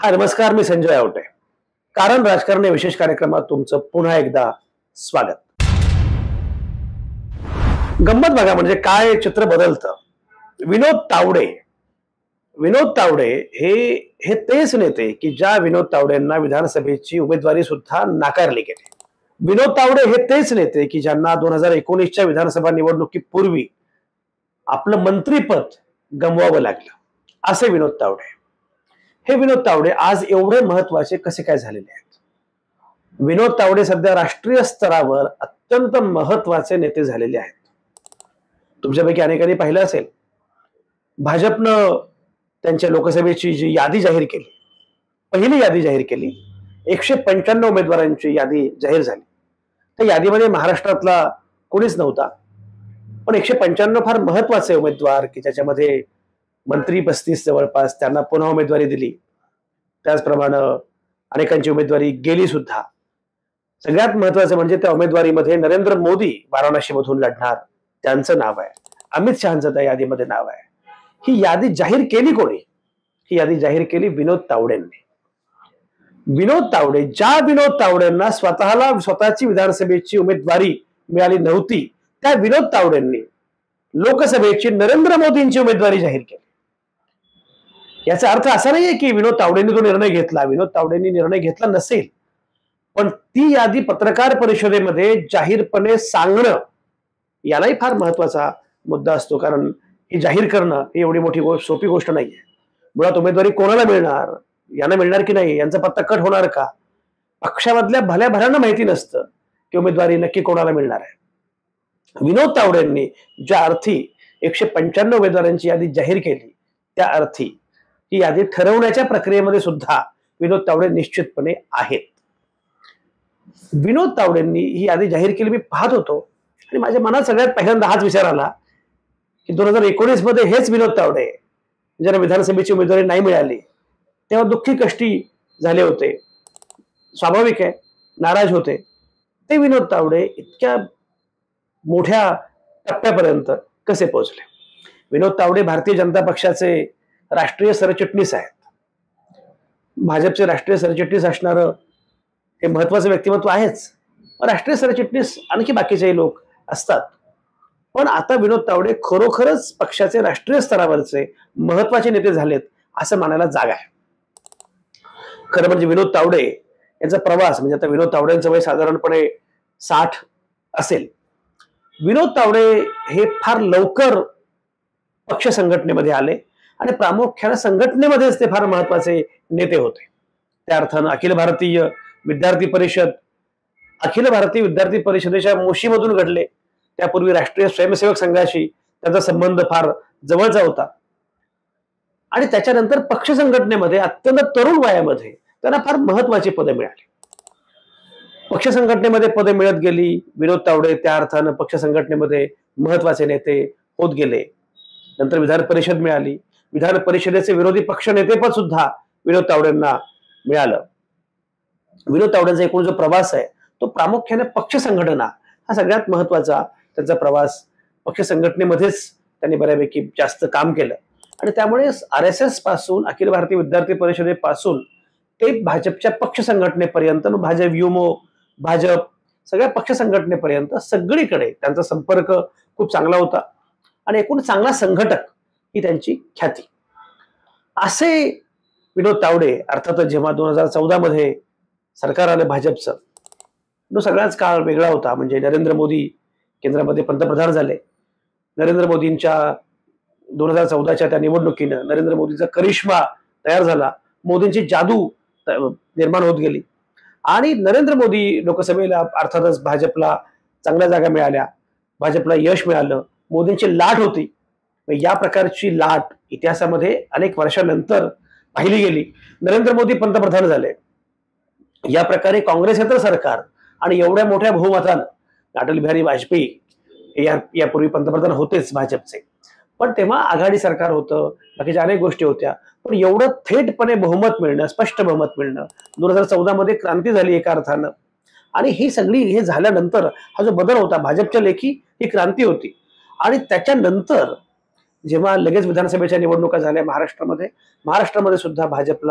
हा नमस्कार, मी संजय आवटे. कारण राजकारण या विशेष कार्यक्रमात तुमचं पुन्हा एकदा स्वागत. गंमत बघा, म्हणजे काय चित्र बदलतं. विनोद तावडे विनोद तावडे हे हे तेच नेते की ज्या विनोद तावडेंना विधानसभेची उमेदवारी सुद्धा नाकारली गेली. विनोद तावडे हे तेच नेते की ज्यांना 2019च्या विधानसभा निवडणुकीपूर्वी आपलं मंत्रीपद गमवावं लागलं. असे विनोद तावडे. हे विनोद तावडे आज एवढे महत्वाचे कसे काय झालेले आहेत? विनोद तावडे सध्या राष्ट्रीय स्तरावर अत्यंत महत्वाचे नेते झालेले आहेत. तुमच्यापैकी अनेकांनी पाहिलं असेल, भाजपनं त्यांच्या लोकसभेची जी यादी जाहीर केली, पहिली यादी जाहीर केली, 195 उमेदवारांची यादी जाहीर झाली. त्या यादीमध्ये महाराष्ट्रातला कोणीच नव्हता, पण 195 फार महत्वाचे उमेदवार की ज्याच्यामध्ये मंत्री 35 जवळपास त्यांना पुन्हा उमेदवारी दिली. त्याचप्रमाणे अनेकांची उमेदवारी गेली सुद्धा. सगळ्यात महत्वाचं म्हणजे त्या उमेदवारीमध्ये नरेंद्र मोदी वाराणसी मधून लढणार त्यांचं नाव आहे. अमित शहाचं त्या यादीमध्ये नाव आहे. ही यादी जाहीर केली कोणी? ही यादी जाहीर केली विनोद तावडेंनी. विनोद तावडे, ज्या विनोद तावडेंना स्वतःची विधानसभेची उमेदवारी मिळाली नव्हती, त्या विनोद तावडेंनी लोकसभेची नरेंद्र मोदींची उमेदवारी जाहीर केली. याचा अर्थ असा नाहीये की विनोद तावडेंनी तो निर्णय घेतला. विनोद तावडेंनी निर्णय घेतला नसेल, पण ती यादी पत्रकार परिषदेमध्ये जाहीरपणे सांगणं यालाही फार महत्वाचा मुद्दा असतो. कारण ही जाहीर करणं ही एवढी मोठी सोपी गोष्ट नाहीये. मुळात उमेदवारी कोणाला मिळणार, यांना मिळणार की नाही, यांचा पत्ता कट होणार का, पक्षामधल्या भल्या भल्यांना माहिती नसतं की उमेदवारी नक्की कोणाला मिळणार आहे. विनोद तावडेंनी ज्या अर्थी 195 उमेदवारांची यादी जाहीर केली, त्या अर्थी ही यादी ठरवण्याच्या प्रक्रियेमध्ये सुद्धा विनोद तावडे निश्चितपणे आहेत. विनोद तावडेंनी ही यादी जाहीर केली. मी पाहत होतो आणि माझ्या मनात सगळ्यात पहिल्यांदा हाच विचार आला की 2019 मध्ये हेच विनोद तावडे ज्यांना विधानसभेची उमेदवारी नाही मिळाली, तेव्हा दुःखी कष्टी झाले होते, स्वाभाविक आहे, नाराज होते. ते विनोद तावडे इतक्या मोठ्या टप्प्यापर्यंत कसे पोहोचले? विनोद तावडे भारतीय जनता पक्षाचे राष्ट्रीय सरचिटणीस आहेत. भाजपचे राष्ट्रीय सरचिटणीस असणारं हे महत्वाचं व्यक्तिमत्व आहेच. राष्ट्रीय सरचिटणीस आणखी बाकीचे लोक असतात, पण आता विनोद तावडे खरोखरच पक्षाचे राष्ट्रीय स्तरावरचे महत्वाचे नेते झालेत असं मानायला जागा आहे. खरं म्हणजे विनोद तावडे यांचा प्रवास, म्हणजे आता विनोद तावडेंचं वय साधारणपणे 60 असेल. विनोद तावडे हे फार लवकर पक्ष संघटनेमध्ये आले आणि प्रामुख्याने संघटनेमध्येच ते फार महत्वाचे नेते होते. त्या अर्थानं अखिल भारतीय विद्यार्थी परिषदेच्या मोशीमधून घडले. त्यापूर्वी राष्ट्रीय स्वयंसेवक संघाशी त्यांचा संबंध फार जवळचा होता आणि त्याच्यानंतर पक्ष संघटनेमध्ये अत्यंत तरुण वयामध्ये त्यांना फार महत्वाची पदे मिळाली. पक्ष संघटनेमध्ये पदे मिळत गेली. विनोद तावडे त्या अर्थानं पक्ष संघटनेमध्ये महत्वाचे नेते होत गेले. नंतर विधान परिषद मिळाली. विधान परिषदेचे विरोधी पक्ष नेतेपद सुद्धा विनोद तावडेंना मिळालं. विनोद तावडेंचा एकूण जो प्रवास आहे तो प्रामुख्याने पक्ष संघटना हा सगळ्यात महत्वाचा त्यांचा प्रवास. पक्ष संघटनेमध्येच त्यांनी बऱ्यापैकी जास्त काम केलं आणि त्यामुळे RSS पासून, अखिल भारतीय विद्यार्थी परिषदेपासून ते भाजपच्या पक्ष संघटनेपर्यंत, भाजप युमो, भाजप सगळ्या पक्ष संघटनेपर्यंत सगळीकडे त्यांचा संपर्क खूप चांगला होता आणि एकूण चांगला संघटक ही त्यांची ख्याती. असे विनोद तावडे अर्थातच जेव्हा 2014 मध्ये सरकार आलं भाजपचं, तो सगळाच काळ वेगळा होता. म्हणजे नरेंद्र मोदी केंद्रामध्ये पंतप्रधान झाले. नरेंद्र मोदींच्या 2014च्या त्या निवडणुकीनं नरेंद्र मोदींचा करिश्मा तयार झाला. मोदींची जादू निर्माण होत गेली आणि नरेंद्र मोदी लोकसभेला अर्थातच भाजपला चांगल्या जागा मिळाल्या, भाजपला यश मिळालं. मोदींची लाट होती. या प्रकारची लाट इतिहासामध्ये अनेक वर्षानंतर पाहिली गेली. नरेंद्र मोदी पंतप्रधान झाले. या प्रकारे काँग्रेसेतर सरकार आणि एवढ्या मोठ्या बहुमतानं अटल बिहारी वाजपेयी यापूर्वी पंतप्रधान होतेच भाजपचे, पण तेव्हा आघाडी सरकार होतं, बाकीच्या अनेक गोष्टी होत्या. पण एवढं थेटपणे बहुमत मिळणं, स्पष्ट बहुमत मिळणं, 2014 मध्ये क्रांती झाली एका अर्थानं. आणि हे झाल्यानंतर हा जो बदल होता भाजपच्या लेखी, ही क्रांती होती. आणि त्याच्यानंतर जेव्हा लगेच विधानसभेच्या निवडणुका झाल्या महाराष्ट्रामध्ये सुद्धा भाजपला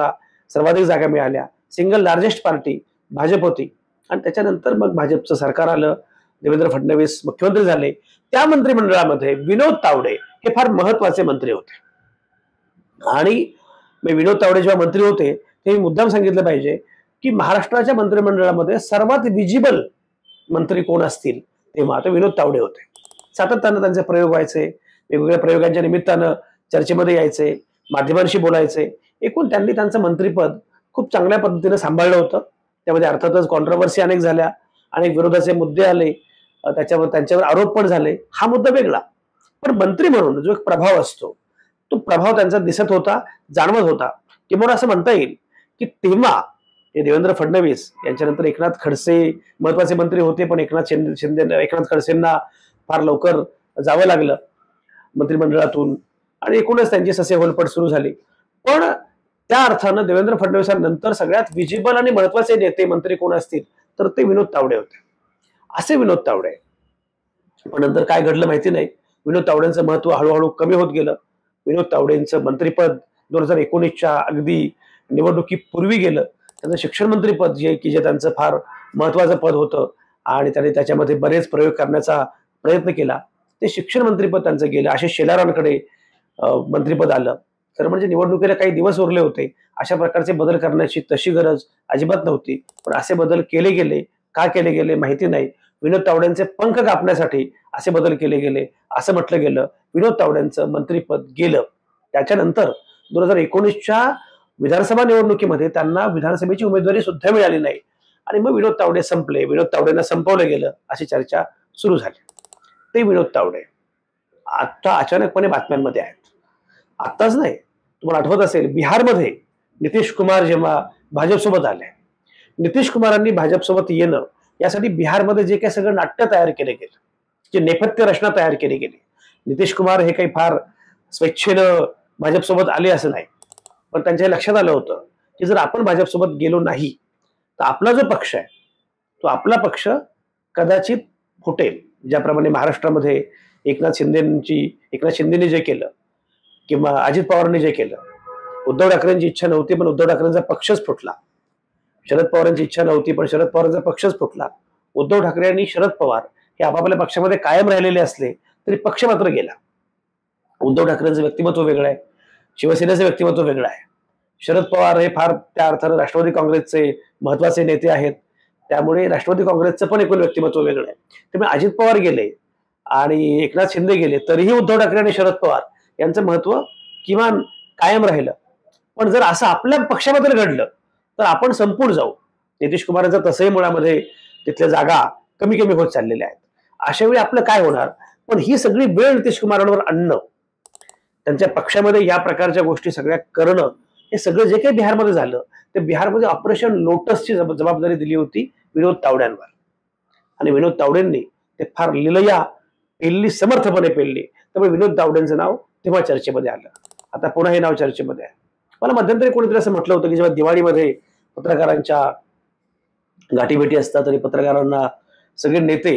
सर्वाधिक जागा मिळाल्या, सिंगल लार्जेस्ट पार्टी भाजप होती. आणि त्याच्यानंतर मग भाजपचं सरकार आलं, देवेंद्र फडणवीस मुख्यमंत्री झाले. त्या मंत्रिमंडळामध्ये विनोद तावडे हे फार महत्वाचे मंत्री होते. आणि विनोद तावडे जेव्हा मंत्री होते ते मुद्दाम सांगितलं पाहिजे की महाराष्ट्राच्या मंत्रिमंडळामध्ये सर्वात विजिबल मंत्री कोण असतील तेव्हा ते विनोद तावडे होते. सातत्यानं त्यांचे प्रयोग व्हायचे, वेगवेगळ्या प्रयोगांच्या निमित्तानं चर्चेमध्ये यायचे, माध्यमांशी बोलायचे. एकूण त्यांनी त्यांचं मंत्रिपद खूप चांगल्या पद्धतीने सांभाळलं होतं. त्यामध्ये अर्थातच कॉन्ट्रोव्हर्सी अनेक झाल्या, अनेक विरोधाचे मुद्दे आले, त्यांच्यावर आरोप पण झाले. हा मुद्दा वेगळा. पण मंत्री म्हणून जो एक प्रभाव असतो तो प्रभाव त्यांचा दिसत होता, जाणवत होता. किंवा असं म्हणता येईल की तेव्हा देवेंद्र फडणवीस यांच्यानंतर एकनाथ खडसे महत्वाचे मंत्री होते, पण एकनाथ खडसेंना फार लवकर जावं लागलं मंत्रिमंडळातून आणि एकूणच त्यांची ससेहोलपट सुरू झाली. पण त्या अर्थानं देवेंद्र फडणवीसांनंतर सगळ्यात विजिबल आणि महत्वाचे नेते मंत्री कोण असतील तर ते विनोद तावडे होते. असे विनोद तावडे. पण नंतर काय घडलं माहिती नाही. विनोद तावडेंचं महत्व हळूहळू कमी होत गेलं. विनोद तावडेंचं मंत्रिपद 2019च्या अगदी निवडणुकीपूर्वी गेलं. त्यांचं शिक्षण मंत्रीपद जे त्यांचं फार महत्वाचं पद होतं आणि त्यांनी त्याच्यामध्ये बरेच प्रयोग करण्याचा प्रयत्न केला, ते शिक्षण मंत्रीपद त्यांचं गेलं. आशिष शेलारांकडे मंत्रिपद आलं. खरं म्हणजे निवडणुकीला काही दिवस उरले होते. अशा प्रकारचे बदल करण्याची तशी गरज अजिबात नव्हती. पण असे बदल केले गेले. का केले गेले माहिती नाही. विनोद तावडेंचे पंख कापण्यासाठी असे बदल केले गेले असं म्हटलं गेलं. विनोद तावडेंचं मंत्रिपद गेलं. त्याच्यानंतर 2019च्या विधानसभा निवडणुकीमध्ये त्यांना विधानसभेची उमेदवारी सुद्धा मिळाली नाही आणि मग विनोद तावडे संपले, विनोद तावडेंना संपवलं गेलं अशी चर्चा सुरू झाली. ते विनोद तावडे आता अचानकपणे बातम्यांमध्ये आहेत. आत्ताच नाही, तुम्हाला आठवत असेल बिहारमध्ये नितीश कुमार जेव्हा भाजपसोबत आले, नितीश कुमारांनी भाजपसोबत येणं यासाठी बिहारमध्ये जे काही सगळं नाट्य तयार केले गेलं, जे नेपथ्य रचना तयार केली गेली. नितीश कुमार हे काही फार स्वेच्छेनं भाजपसोबत आले असं नाही, पण त्यांच्या लक्षात आलं होतं की जर आपण भाजपसोबत गेलो नाही तर आपला जो पक्ष आहे तो आपला पक्ष कदाचित फुटेल. ज्याप्रमाणे महाराष्ट्रामध्ये एकनाथ शिंदेने जे केलं किंवा अजित पवारांनी जे केलं. उद्धव ठाकरेंची इच्छा नव्हती पण उद्धव ठाकरेंचा पक्षच फुटला. शरद पवारांची इच्छा नव्हती पण शरद पवारांचा पक्षच फुटला. उद्धव ठाकरे आणि शरद पवार हे आपापल्या पक्षामध्ये कायम राहिलेले असले तरी पक्ष मात्र गेला. उद्धव ठाकरेंचं व्यक्तिमत्व वेगळं आहे, शिवसेनेचं व्यक्तिमत्व वेगळं आहे. शरद पवार हे फार त्या अर्थानं राष्ट्रवादी काँग्रेसचे महत्वाचे नेते आहेत, त्यामुळे राष्ट्रवादी काँग्रेसचं पण एकूण व्यक्तिमत्व वेगळं आहे. त्यामुळे अजित पवार गेले आणि एकनाथ शिंदे गेले तरीही उद्धव ठाकरे आणि शरद पवार यांचं महत्व किमान कायम राहिलं. पण जर असं आपल्या पक्षाबद्दल घडलं तर आपण संपून जाऊ. नितीश कुमारांचा तसंही मुळामध्ये तिथल्या जागा कमी कमी होत चाललेल्या आहेत. अशा वेळी आपलं काय होणार. पण ही सगळी वेळ नितीश कुमारांवर आणणं, त्यांच्या पक्षामध्ये या प्रकारच्या गोष्टी सगळ्या करणं, हे सगळं जे काही बिहारमध्ये झालं ते बिहारमध्ये ऑपरेशन लोटसची जबाबदारी दिली होती विनोद तावड्यांवर. आणि विनोद तावडेंनी ते फार लिलया पेलली, समर्थपणे पेलली. त्यामुळे विनोद तावडेंचं नाव तेव्हा चर्चेमध्ये आलं. आता पुन्हा हे नाव चर्चेमध्ये आहे. मला मध्यंतरी कोणीतरी असं म्हटलं होतं की जेव्हा दिवाळीमध्ये पत्रकारांच्या गाठीभेटी असतात आणि पत्रकारांना सगळे नेते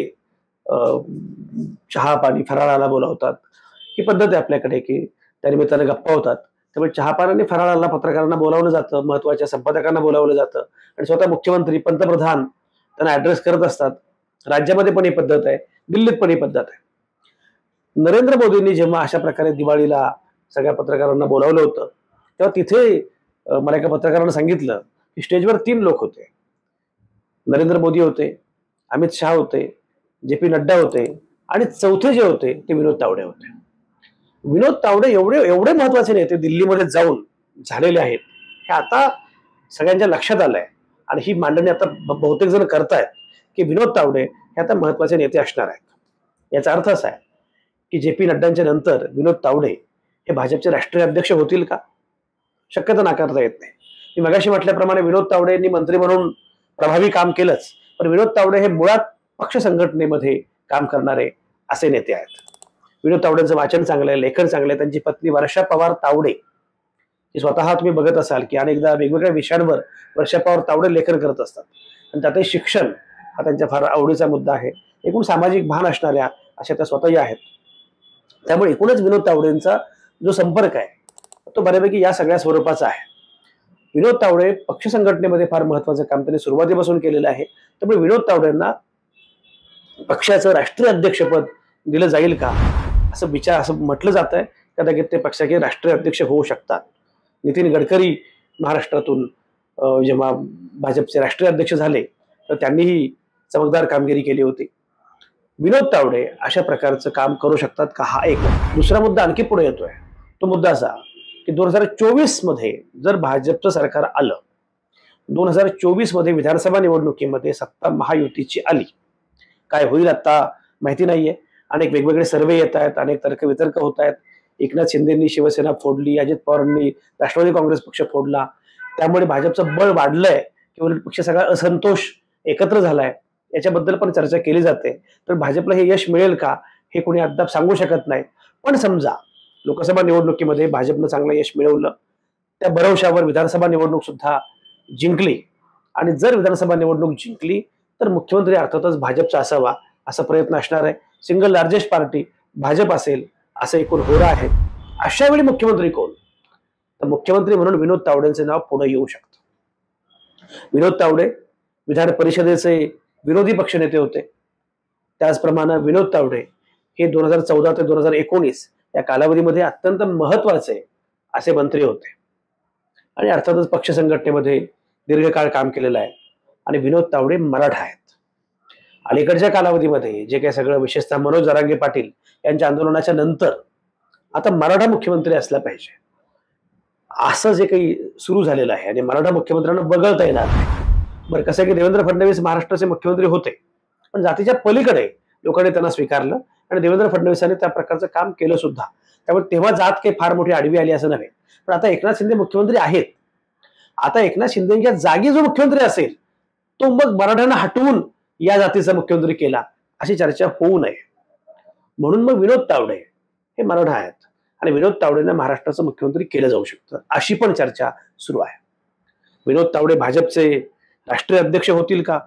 चहा पाणी फराळाला बोलावतात. ही पद्धत आहे आपल्याकडे की त्या निमित्ताने गप्पा होतात. त्यामुळे चहा पाणी फराळाला पत्रकारांना बोलावलं जातं, महत्वाच्या संपादकांना बोलावलं जातं आणि स्वतः मुख्यमंत्री पंतप्रधान त्यांना ऍड्रेस करत असतात. राज्यामध्ये पण ही पद्धत आहे, दिल्लीत पण ही पद्धत आहे. नरेंद्र मोदींनी जेव्हा अशा प्रकारे दिवाळीला सगळ्या पत्रकारांना बोलावलं होतं तेव्हा तिथे मला एका पत्रकारानं सांगितलं की स्टेजवर 3 लोक होते. नरेंद्र मोदी होते, अमित शहा होते, जे.पी. नड्डा होते आणि चौथे जे होते ते विनोद तावडे होते. विनोद तावडे एवढे महत्वाचे नेते दिल्लीमध्ये जाऊन झालेले आहेत हे आता सगळ्यांच्या लक्षात आलंय आणि ही मांडणी आता बहुतेक जण करतायत की विनोद तावडे हे आता महत्वाचे नेते असणार आहेत. याचा अर्थ असा आहे की जे.पी. नड्डांच्या नंतर विनोद तावडे हे भाजपचे राष्ट्रीय अध्यक्ष होतील का? शक्यता नाकारता येत नाही. मी मगाशी म्हटल्याप्रमाणे विनोद तावडे यांनी मंत्री म्हणून प्रभावी काम केलंच, पण विनोद तावडे हे मुळात पक्ष संघटनेमध्ये काम करणारे असे नेते आहेत. विनोद तावडेंचं वाचन चांगलं आहे, लेखन चांगलं आहे. त्यांची पत्नी वर्षा पवार तावडे ही स्वतः तुम्ही बघत असाल की अनेकदा वेगवेगळ्या विषयांवर वर्षा पवार तावडे लेखन करत असतात आणि त्यातही शिक्षण हा त्यांच्या फार आवडीचा मुद्दा आहे. एकूण सामाजिक भान असणाऱ्या अशा त्या स्वतःही आहेत. त्यामुळे एकूणच विनोद तावडेंचा जो संपर्क आहे तो बऱ्यापैकी या सगळ्या स्वरूपाचा आहे. विनोद तावडे पक्ष संघटनेमध्ये फार महत्वाचं काम त्यांनी सुरुवातीपासून केलेलं आहे. त्यामुळे विनोद तावडेंना पक्षाचं राष्ट्रीय अध्यक्षपद दिलं जाईल का असं म्हटलं जात आहे. कदाचित ते पक्षाचे राष्ट्रीय अध्यक्ष होऊ शकतात. नितीन गडकरी महाराष्ट्रातून जेव्हा भाजपचे राष्ट्रीय अध्यक्ष झाले तर त्यांनीही चमकदार कामगिरी केली होती. विनोद तावडे अशा प्रकारचं काम करू शकतात का, हा एक. दुसरा मुद्दा आणखी पुढे येतोय. तो मुद्दा असा की 2024 मध्ये जर भाजपचं सरकार आलं, 2024 मध्ये विधानसभा निवडणुकीमध्ये सत्ता महायुतीची आली, काय होईल आता माहिती नाहीये. अनेक वेगवेगळे सर्वे येत आहेत, अनेक तर्कवितर्क होत आहेत. एकनाथ शिंदेंनी शिवसेना फोडली, अजित पवारांनी राष्ट्रवादी काँग्रेस पक्ष फोडला, त्यामुळे भाजपचं बळ वाढलंय की उलट पक्ष सगळा असंतोष एकत्र झालाय, याच्याबद्दल पण चर्चा केली जाते. तर भाजपला हे यश मिळेल का हे कोणी अद्याप सांगू शकत नाही. पण समजा लोकसभा निवडणुकीमध्ये भाजपनं चांगलं यश मिळवलं, त्या भरवशावर विधानसभा निवडणूक सुद्धा जिंकली, आणि जर विधानसभा निवडणूक जिंकली तर मुख्यमंत्री अर्थातच भाजपचा असावा असा प्रयत्न असणार आहे. सिंगल लार्जेस्ट पार्टी भाजप असेल असं एकूण होरा आहे. अशा वेळी मुख्यमंत्री कोण, तर मुख्यमंत्री म्हणून विनोद तावडेंचे नाव पुढे येऊ शकतं. विनोद तावडे विधान परिषदेचे विरोधी पक्षनेते होते. त्याचप्रमाणे विनोद तावडे हे 2014 ते 2019 या कालावधीमध्ये अत्यंत महत्वाचे असे मंत्री होते, आणि अर्थातच पक्ष संघटनेमध्ये दीर्घकाळ काम केलेलं आहे. आणि विनोद तावडे मराठा आहेत. अलीकडच्या कालावधीमध्ये जे काही सगळं, विशेषतः मनोज जरांगे पाटील यांच्या आंदोलनाच्या नंतर आता मराठा मुख्यमंत्री असला पाहिजे असं जे काही सुरू झालेलं आहे, आणि मराठा मुख्यमंत्र्यांना वगळता येणार नाही. बरं, कसं आहे की देवेंद्र फडणवीस महाराष्ट्राचे मुख्यमंत्री होते, पण जातीच्या पलीकडे लोकांनी त्यांना स्वीकारलं, आणि देवेंद्र फडणवीसांनी त्या प्रकारचं काम केलं सुद्धा. त्यामुळे तेव्हा जात काही फार मोठी आडवी आली असं नव्हे. पण आता एकनाथ शिंदे मुख्यमंत्री आहेत. आता एकनाथ शिंदेच्या जागी जो मुख्यमंत्री असेल तो मग मराठ्यांना हटवून या जातीचा मुख्यमंत्री केला अशी चर्चा होऊ नये. म्हणून मग विनोद तावडे हे मराठा आहेत, आणि विनोद तावडेंना महाराष्ट्राचं मुख्यमंत्री केलं जाऊ शकतं अशी पण चर्चा सुरू आहे. विनोद तावडे भाजपचे राष्ट्रीय अध्यक्ष होतील का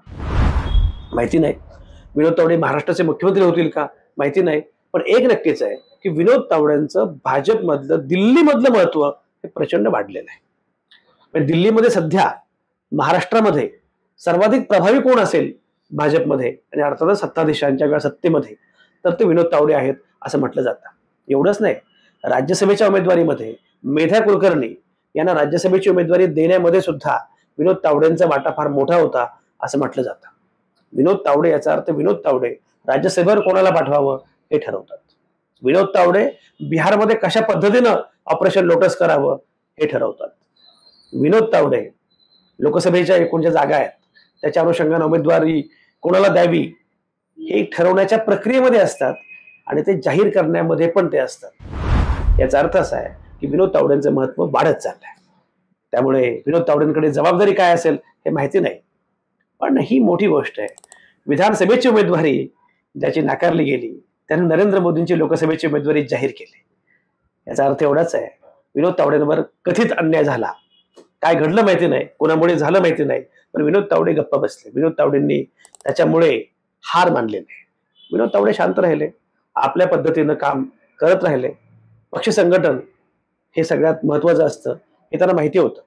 माहिती नाही. विनोद तावडे महाराष्ट्राचे मुख्यमंत्री होतील का माहिती नाही. पण एक नक्कीच आहे की विनोद तावडेंचं भाजपमधलं, दिल्लीमधलं महत्व हे प्रचंड वाढलेलं आहे. म्हणजे दिल्लीमध्ये सध्या महाराष्ट्रामध्ये सर्वाधिक प्रभावी कोण असेल भाजपमध्ये, आणि अर्थातच सत्ताधीशांच्या किंवा सत्तेमध्ये, तर ते विनोद तावडे आहेत असं म्हटलं जातं. एवढंच नाही, राज्यसभेच्या उमेदवारीमध्ये मेधा कुलकर्णी यांना राज्यसभेची उमेदवारी देण्यामध्ये सुद्धा विनोद तावडेंचा वाटा फार मोठा होता असं म्हटलं जातं. विनोद तावडे, याचा अर्थ विनोद तावडे राज्यसभेवर कोणाला पाठवावं हे ठरवतात. विनोद तावडे बिहारमध्ये कशा पद्धतीनं ऑपरेशन लोटस करावं हे ठरवतात. विनोद तावडे लोकसभेच्या एकूण ज्या जागा आहेत त्याच्या अनुषंगाने उमेदवारी कोणाला द्यावी हे ठरवण्याच्या प्रक्रियेमध्ये असतात, आणि ते जाहीर करण्यामध्ये पण ते असतात. याचा अर्थ असा आहे की विनोद तावडेंचं महत्व वाढत चाललंय. त्यामुळे विनोद तावडेंकडे जबाबदारी काय असेल हे माहिती नाही, पण ही मोठी गोष्ट आहे. विधानसभेची उमेदवारी ज्याची नाकारली गेली त्याने नरेंद्र मोदींची लोकसभेची उमेदवारी जाहीर केली. याचा अर्थ एवढाच आहे, विनोद तावडेंवर कथित अन्याय झाला, काय घडलं माहिती नाही, कोणामुळे झालं माहिती नाही, पण विनोद तावडे गप्प बसले. विनोद तावडेंनी त्याच्यामुळे हार मानली नाही. विनोद तावडे शांत राहिले, आपल्या पद्धतीनं काम करत राहिले. पक्ष संघटन हे सगळ्यात महत्वाचं असतं हे त्यांना माहिती होतं.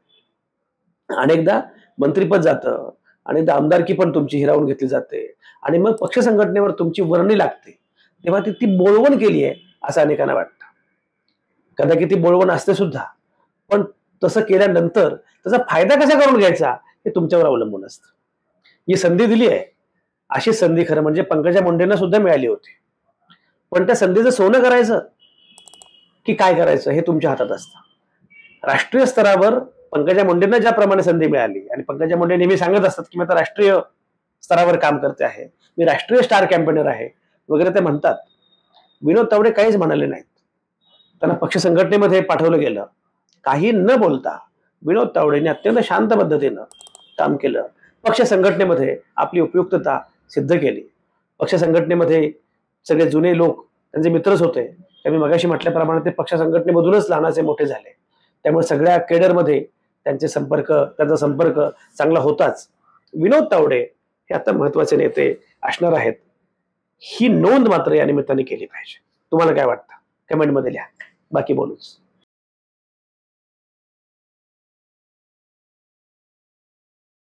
अनेकदा मंत्रीपद जातं, अनेकदा आमदारकी पण तुमची हिरावून घेतली जाते, आणि मग पक्ष संघटनेवर तुमची वर्णी लागते, तेव्हा ती बोळवण केली आहे असं अनेकांना वाटतं. कदाचित ती बोळवण असते सुद्धा, पण तसं केल्यानंतर त्याचा फायदा कसा करून घ्यायचा हे तुमच्यावर अवलंबून असतं. जी संधी दिली आहे अशी संधी खरं म्हणजे पंकजा मुंडेंना सुद्धा मिळाली होती, पण त्या संधीचं सोनं करायचं की काय करायचं हे तुमच्या हातात असतं. राष्ट्रीय स्तरावर पंकजा मुंडेंना ज्याप्रमाणे संधी मिळाली, आणि पंकजा मुंडे नेहमी सांगत असतात की मी आता राष्ट्रीय स्तरावर काम करते आहे, मी राष्ट्रीय स्टार कॅम्पेनर आहे वगैरे ते म्हणतात. विनोद तावडे काहीच म्हणाले नाहीत. त्यांना पक्ष संघटनेमध्ये पाठवलं गेलं. काही न बोलता विनोद तावडेंनी अत्यंत शांत पद्धतीनं काम केलं. पक्ष संघटनेमध्ये आपली उपयुक्तता सिद्ध केली. पक्ष संघटनेमध्ये सगळे जुने लोक त्यांचे मित्रच होते. त्यामुळे मगाशी म्हटल्याप्रमाणे ते पक्ष संघटनेमधूनच लहानाचे मोठे झाले. त्यामुळे सगळ्या केडरमध्ये त्यांचा संपर्क चांगला होताच. विनोद तावडे हे आता महत्वाचे नेते असणार आहेत, ही नोंद मात्र या निमित्ताने केली पाहिजे. तुम्हाला काय वाटतं कमेंटमध्ये लिहा. बाकी बोलूच.